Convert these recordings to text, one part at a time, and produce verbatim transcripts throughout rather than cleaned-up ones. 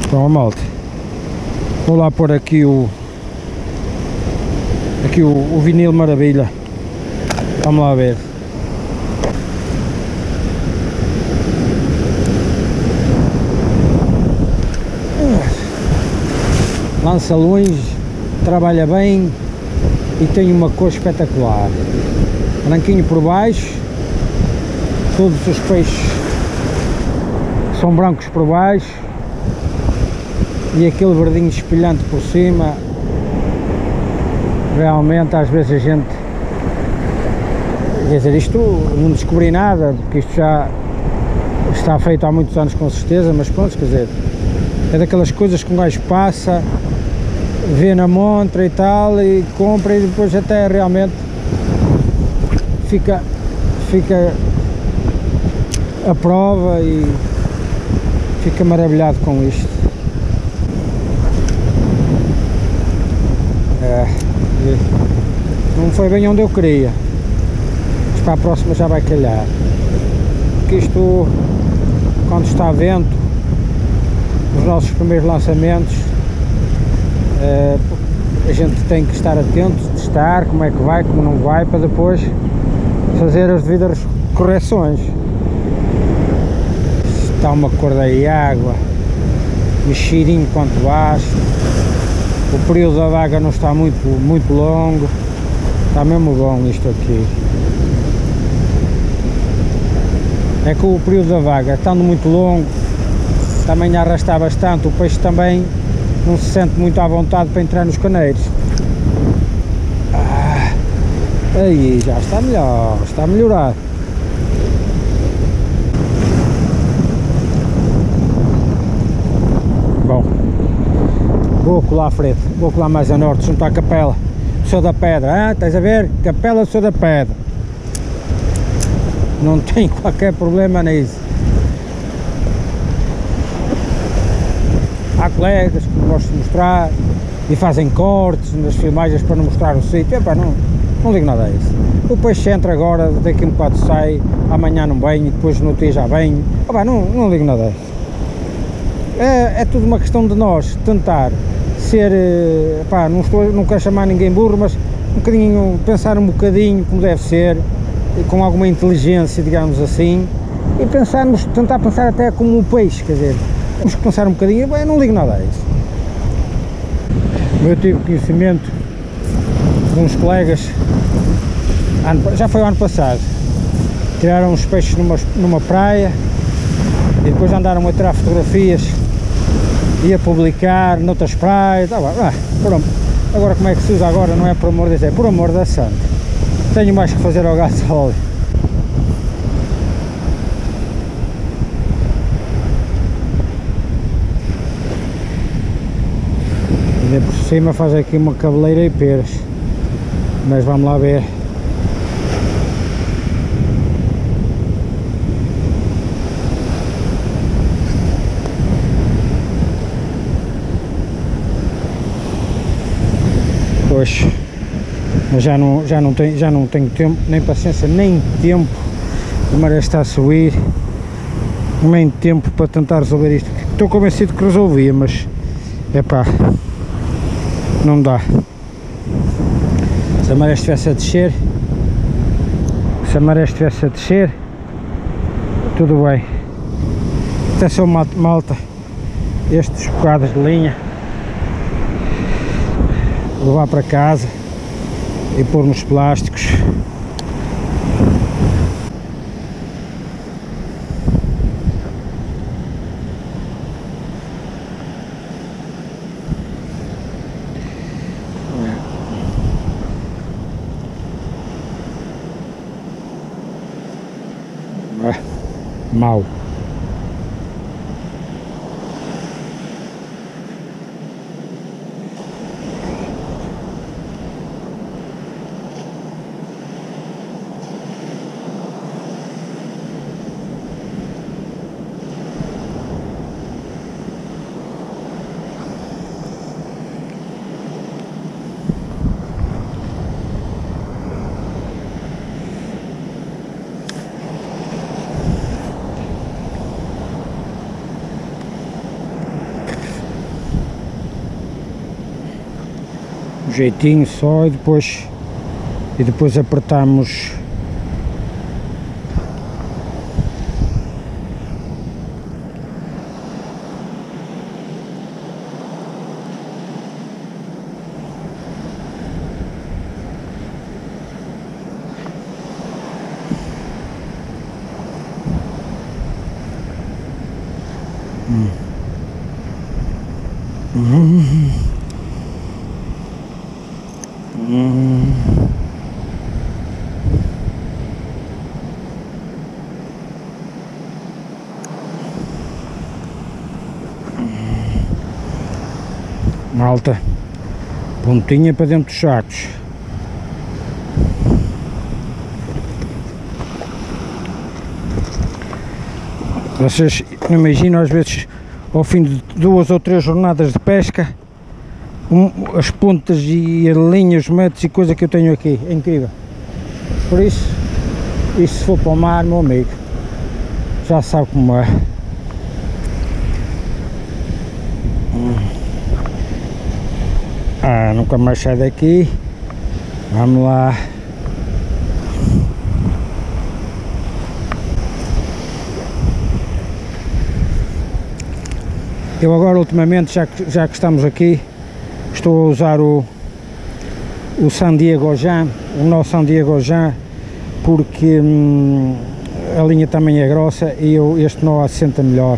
Bom, malta, vou lá pôr aqui o aqui o, o vinil maravilha. Vamos lá ver. Lança longe, trabalha bem e tem uma cor espetacular. Branquinho por baixo, todos os peixes são brancos por baixo e aquele verdinho espelhante por cima. Realmente às vezes a gente, quer dizer, isto não descobri nada, porque isto já está feito há muitos anos com certeza, mas pronto, quer dizer, é daquelas coisas que um gajo passa, vê na montra e tal, e compra e depois até realmente fica, fica a prova e fica maravilhado com isto. É, não foi bem onde eu queria, mas para a próxima já vai calhar, porque isto, quando está vento, os nossos primeiros lançamentos, é, a gente tem que estar atento, testar como é que vai, como não vai, para depois fazer as devidas correções. Está uma cor da água, um cheirinho quanto baixo, o período da vaga não está muito, muito longo, está mesmo bom isto aqui. É que o período da vaga, estando muito longo, também a arrastar bastante, o peixe também não se sente muito à vontade para entrar nos caneiros. Ah, aí já está melhor, está a melhorar. Bom, vou colar à frente, vou colar mais a norte, junto à capela do Senhor da Pedra. Ah, estás a ver? Capela do Senhor da Pedra. Não tem qualquer problema nisso. Há colegas que gostam de mostrar e fazem cortes nas filmagens para não mostrar o sítio. Epá, não, não ligo nada a isso. O peixe entra agora, daqui a um bocado sai, amanhã não vem e depois no dia já vem. Epá, não, não ligo nada a isso. É, é tudo uma questão de nós tentar ser, epá, não, estou, não quero chamar ninguém burro, mas um bocadinho, pensar um bocadinho como deve ser, com alguma inteligência, digamos assim, e pensarmos, tentar pensar até como o peixe, quer dizer, temos que pensar um bocadinho. Eu não ligo nada a isso. Eu tive conhecimento de uns colegas, já foi o ano passado, tiraram uns peixes numa, numa praia e depois andaram a tirar fotografias e a publicar noutras praias. Ah, ah, pronto. Agora como é que se usa agora, não é por amor de Deus, é por amor da santa. Tenho mais que fazer ao gasóleo. Ainda por cima faz aqui uma cabeleira e peras, mas vamos lá ver. Pois, mas já não, já, não tenho, já não tenho tempo, nem paciência, nem tempo. A maré está a subir, nem tempo para tentar resolver isto. Estou convencido que resolvia, mas é pá, não dá. Se a maré estivesse a descer, se a maré estivesse a descer, tudo bem. Atenção malta, estes bocados de linha, levar para casa e pôr nos plásticos. Ah, mal. um jeitinho só e depois, e depois apertamos. Hum. Hum. Hum. Malta, pontinha para dentro dos sacos. Vocês não imaginam, às vezes, ao fim de duas ou três jornadas de pesca, um, as pontas e as linhas, os metros e coisa que eu tenho aqui, é incrível. Por isso, e se for para o mar, meu amigo, já sabe como é. Ah, nunca mais sai daqui. Vamos lá. Eu agora ultimamente, já que, já que estamos aqui, estou a usar o, o San Diego Jan, o nosso San Diego Jan, porque hum, a linha também é grossa e eu, este nó assenta melhor.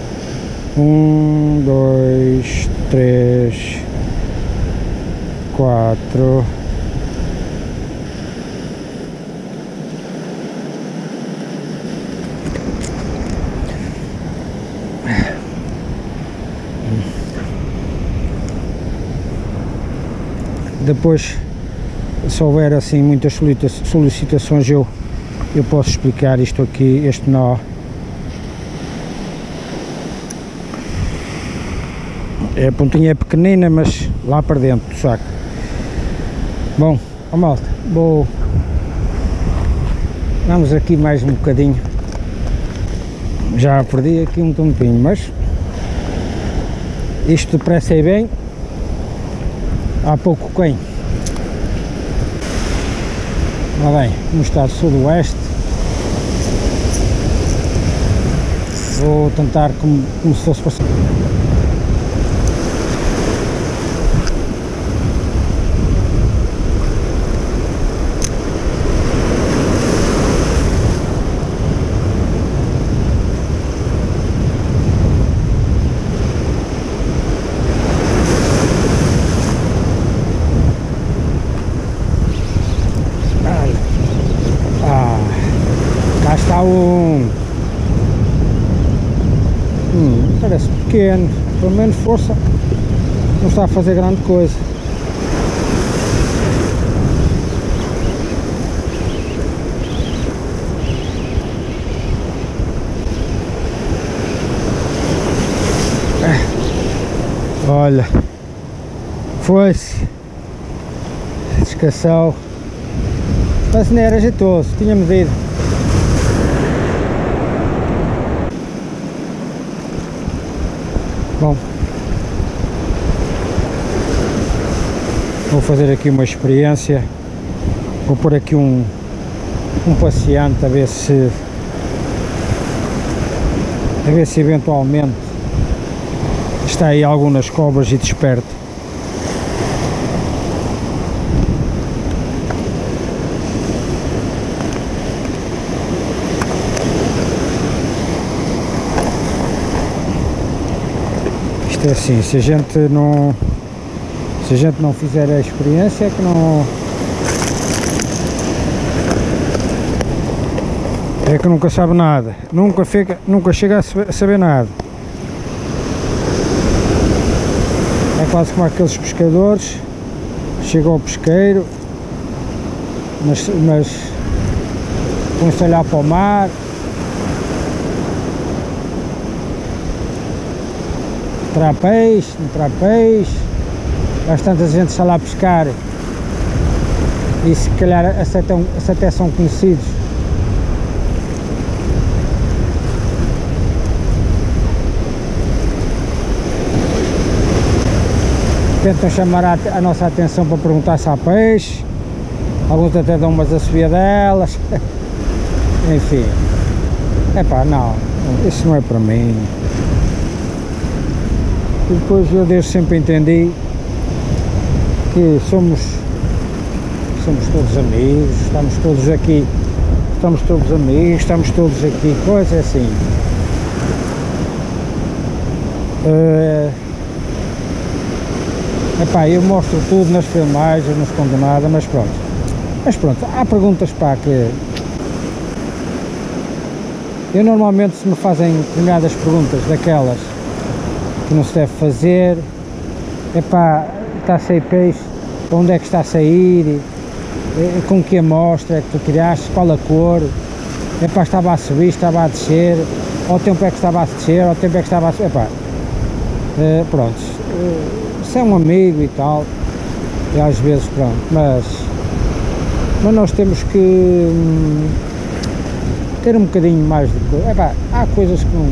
Um, dois, três, quatro. Depois, se houver assim muitas solicitações, eu, eu posso explicar isto aqui, este nó. É, a pontinha é pequenina, mas lá para dentro do saco. Bom, ó malta, vou... vamos aqui mais um bocadinho. Já perdi aqui um tempinho, mas isto depressa e bem. Há pouco quem? Lá bem, como está do sudoeste. Vou tentar como, como se fosse passar. Cá está um... Hum, parece pequeno, pelo menos força, não está a fazer grande coisa. Olha, foi-se, descansou, mas não era jeitoso, tinha medido. Bom, vou fazer aqui uma experiência, vou pôr aqui um, um passeante a ver se, a ver se eventualmente está aí algumas cobras e desperta. Isto é assim, se a gente não se a gente não fizer a experiência é que não é que nunca sabe nada, nunca fica, nunca chega a saber nada. É quase como aqueles pescadores, chegam ao pesqueiro, mas, mas põe-se a olhar para o mar. Terá peixe, não terá peixe, bastante gente está lá a pescar e se calhar até, até são conhecidos. tentam chamar a, a nossa atenção para perguntar se há peixe, alguns até dão umas assobiadelas, enfim, epá, não, isso não é para mim. E depois eu desde sempre entendi que somos, somos todos amigos, estamos todos aqui, estamos todos amigos, estamos todos aqui, coisa assim. Uh, epá, eu mostro tudo nas filmagens, não escondo nada, mas pronto. Mas pronto, há perguntas para que eu normalmente, se me fazem determinadas perguntas daquelas que não se deve fazer, epá, está a sair peixe, onde é que está a sair, com que amostra é que tu tiraste, qual a cor, epá, estava a subir, estava a descer, ao tempo é que estava a descer, ao tempo é que estava a subir, epá, uh, pronto, uh, se é um amigo e tal, e às vezes pronto, mas, mas nós temos que hum, ter um bocadinho mais de coisa, epá, há coisas que não,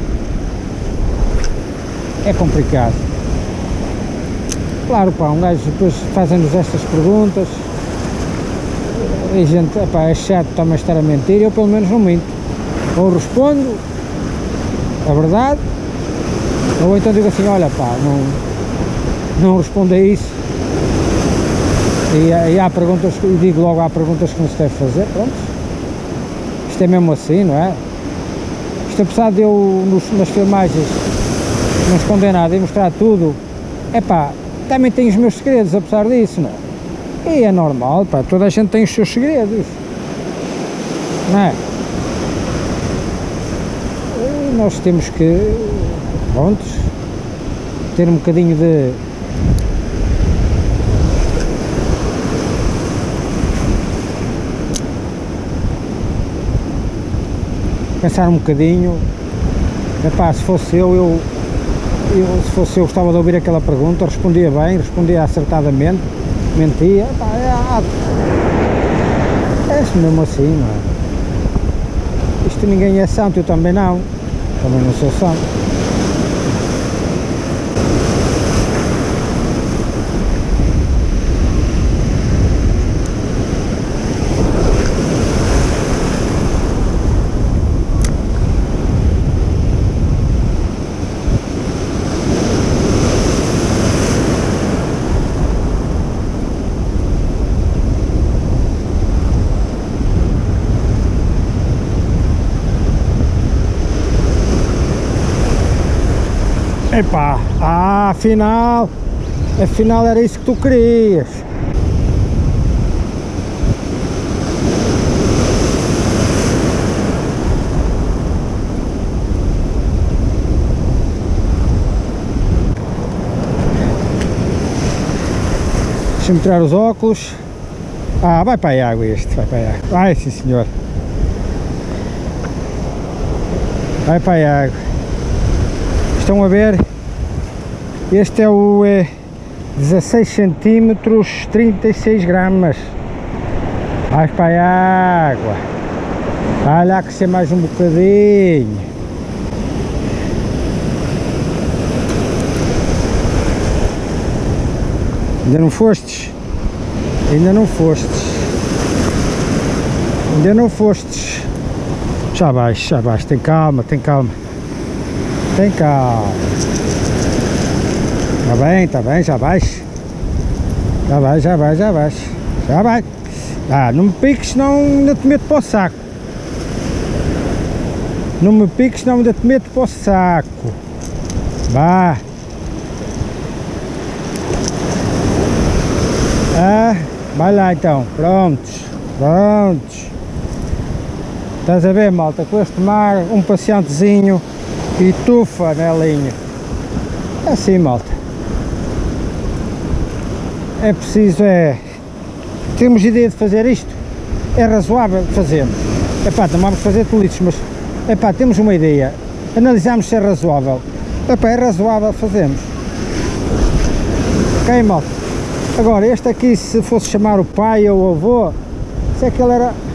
é complicado. Claro, pá, um gajo depois fazem-nos estas perguntas e a gente, epá, é chato também estar a mentir, eu pelo menos não minto, ou respondo a verdade, ou então digo assim, olha pá, não, não respondo a isso, e, e há perguntas, e digo logo, há perguntas que não se deve fazer, pronto, isto é mesmo assim, não é? Isto, apesar de eu nos, nas filmagens não esconder nada e mostrar tudo, epá, também tenho os meus segredos, apesar disso, não é? E é normal, pá, toda a gente tem os seus segredos, não é? E nós temos que, prontos, ter um bocadinho de pensar um bocadinho, epá, se fosse eu, eu Eu, se fosse eu, gostava de ouvir aquela pergunta, respondia bem, respondia acertadamente, mentia, pá, é, é, é mesmo assim, não é? Isto ninguém é santo, eu também não, também não sou santo. Epá, ah, afinal, afinal era isso que tu querias. Deixa-me tirar os óculos. Ah, vai para a água este, vai para a água. Vai, sim senhor. Vai para a água. Estão a ver? Este é o é, dezasseis centímetros, trinta e seis gramas. Vai para a água. Vai lá crescer mais um bocadinho. Ainda não fostes? Ainda não fostes? Ainda não fostes? Já vais, já vais, tem calma, tem calma. Tem calma. Tá bem, tá bem, já vais. Já vai, já vai, já vais. Já vai. Ah, não me piques, senão ainda te meto para o saco. Não me piques, senão ainda te meto para o saco. Vá. Ah, vai lá então. Prontos. Prontos. Estás a ver, malta? Com este mar, um passeantezinho e tufa na linha. É assim, malta. É preciso, é... Temos ideia de fazer isto? É razoável? Fazemos. Epá, não vamos fazer tolitos, mas... Epá, temos uma ideia. Analisamos se é razoável. Epá, é razoável, fazemos. Ok, malta? Agora, este aqui, se fosse chamar o pai ou o avô, se é que ele era...